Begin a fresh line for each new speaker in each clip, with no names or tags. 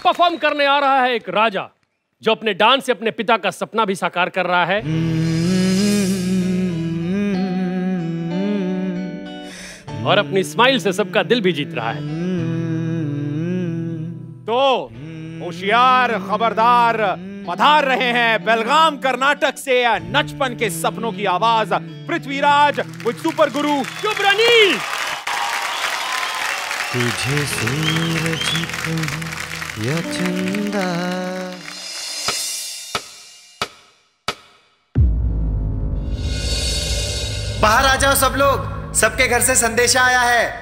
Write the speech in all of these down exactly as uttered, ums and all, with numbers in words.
Perform करने आ रहा है एक राजा जो अपने डांस से अपने पिता का सपना भी साकार कर रहा है। और अपनी स्माइल से सबका दिल भी जीत रहा है।
तो होशियार, खबरदार, पधार रहे हैं बेलगाम कर्नाटक से नचपन के सपनों की आवाज पृथ्वीराज विद सुपर गुरु सुभ्रनील।
तुझे सूरज कहूं या चंदा, बाहर आ जाओ सब लोग, सबके घर से संदेशा आया है।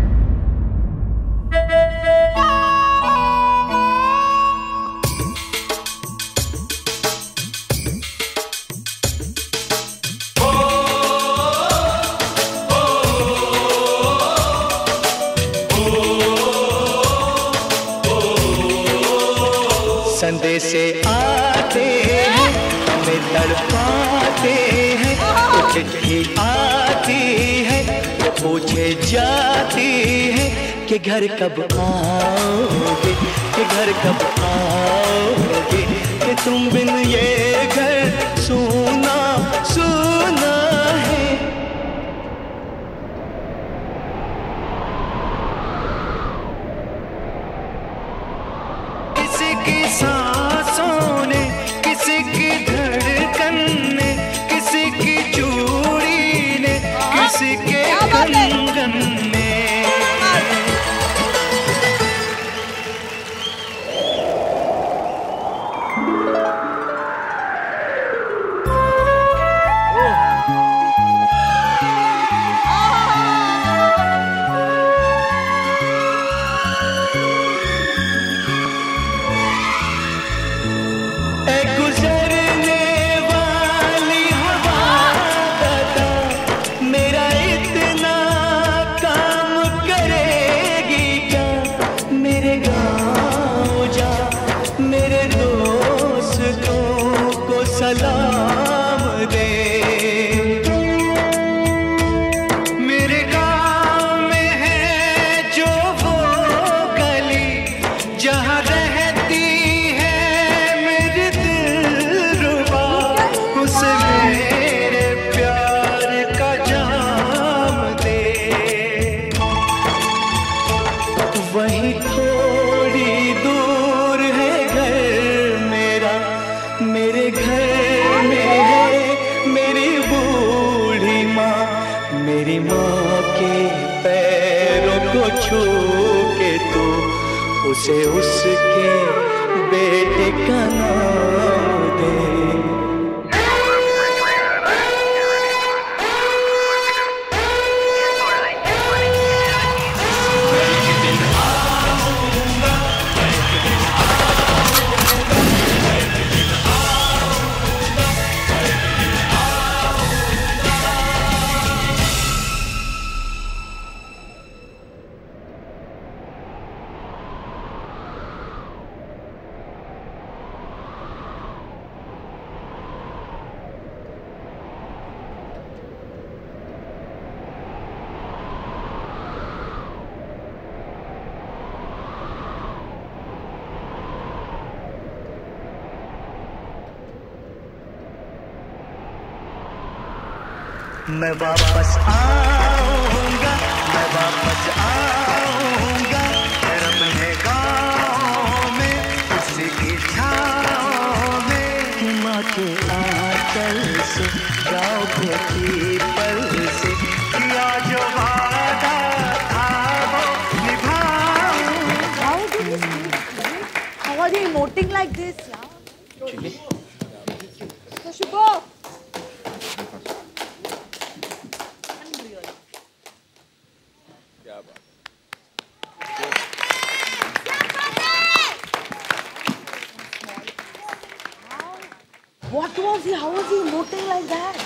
संदेशे आते हैं, हमें तड़पाते हैं, कुछ चिट्ठी आती है, पूछे जाती है कि घर कब आओगे, कि घर कब आओगे, कि तुम बिन ये घर सूना सूना है। किसी की सांसों ने, किसी की धड़कन ने, किसी की चूड़ी ने, किसी के कंगन ने। सलाम दे, मेरे गाँव में है जो वो गली जहाँ रहती है मेरी दिलरुबा, उसे मेरे प्यार का जाम दे। वही थोड़ी दूर है घर मेरा, मेरे घर मेरी माँ के पैरों को छू के तू उसे उसके बेटे का नाम दे। मैं वापस आऊंगा, मैं वापस आऊंगा, फिर अपने गाँव में उसी की छाँव में। माँ के आंचल से गाँव के पीपल से किया जो वादा था वो निभाऊंगा।
How are you emoting like this? So Shubho. What was he? How was he emoting like that?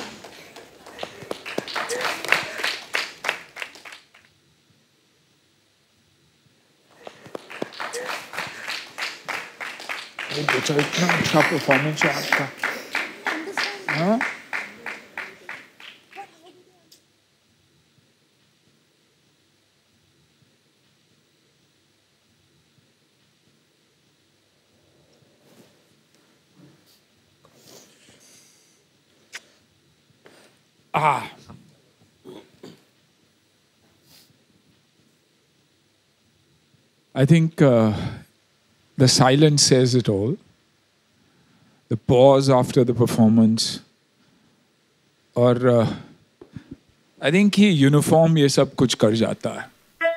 बेटा इतना अच्छा परफॉर्मेंस है आपका, हाँ? Ah. I think uh, the silence says it all. The pause after the performance. और uh, I think he uniform ये सब कुछ कर जाता है.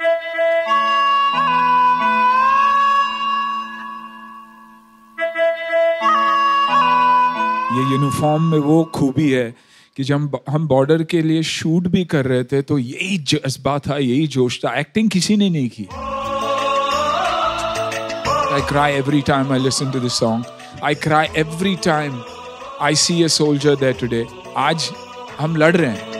ये यूनिफॉर्म में वो खूबी है कि जब हम बॉर्डर के लिए शूट भी कर रहे थे तो यही जज्बा था, यही जोश था. एक्टिंग किसी ने नहीं की. I cry every time I listen to this song. I cry every time I see a soldier there today. आज हम लड़ रहे हैं.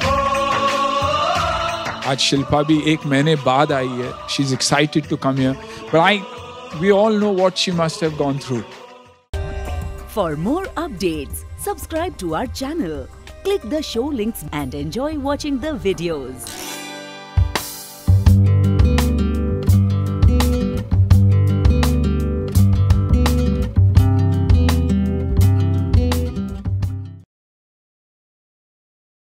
आज शिल्पा भी एक महीने बाद आई है. She's excited to come here. But I, we all know what she must have gone through.
For more updates, subscribe to our channel, click the show links and enjoy watching the videos.